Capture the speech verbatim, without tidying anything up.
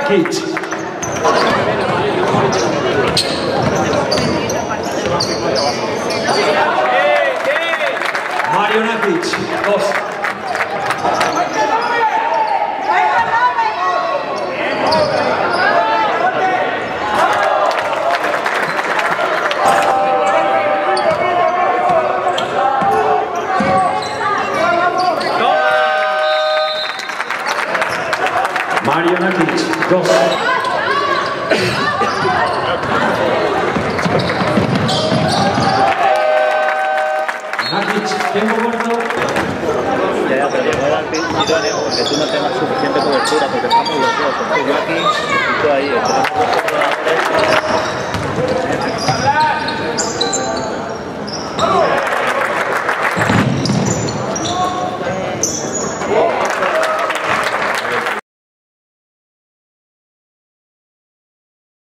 Nakic. Mario Nakic, dos. Mario Nakic, dos. Nakic, tiempo corto. Ya, ya, pero llegó al pin idóneo porque tú no tengas suficiente cobertura porque estamos los dos. Entonces yo aquí, y tú ahí.